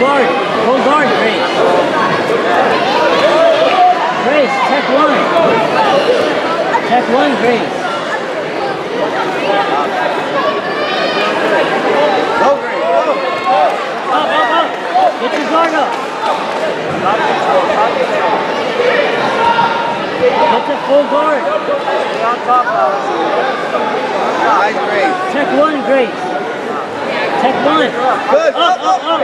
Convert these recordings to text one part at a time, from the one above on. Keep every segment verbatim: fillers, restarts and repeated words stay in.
guard. Full guard, Grace. Grace, check one. Check one, Grace. Go, Grace, go. Up, up, up. Get your guard up. Get the full guard. Stay on top now. Nice, Grace. Check one, Grace. Check one. Good. Up, up, up.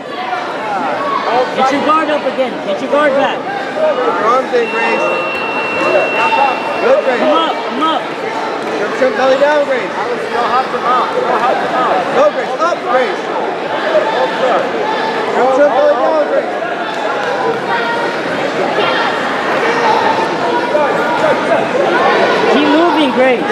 Get your guard up again. Get your guard back. Your arms in, Grace. Good, Grace. Come up, come up. Shrimp, shrimp, belly down, Grace. Don't have to mount. Don't have to mount. Go, Grace. Up, Grace. Shrimp, shrimp, belly down, Grace. Keep moving, Grace.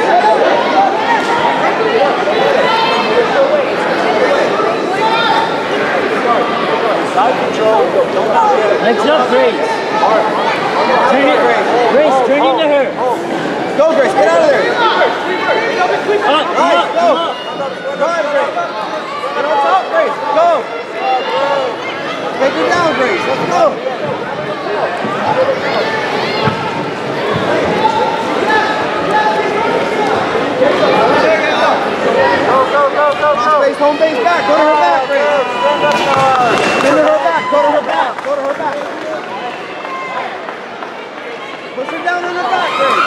Side control. Don't bounce it. Legs up, Grace. Turn it, Grace, turn into her. Go, Grace. Get out of there. Up, come Nice, up, go. come up. Go ahead, Grace. Get on top, Grace. Go. Take her down, Grace. Let's go. Go, go, go, go, go. Base, home base back. Go to her back, Grace. Go to her back. Go to her back. Go to her back. Push her down on her back, Grace.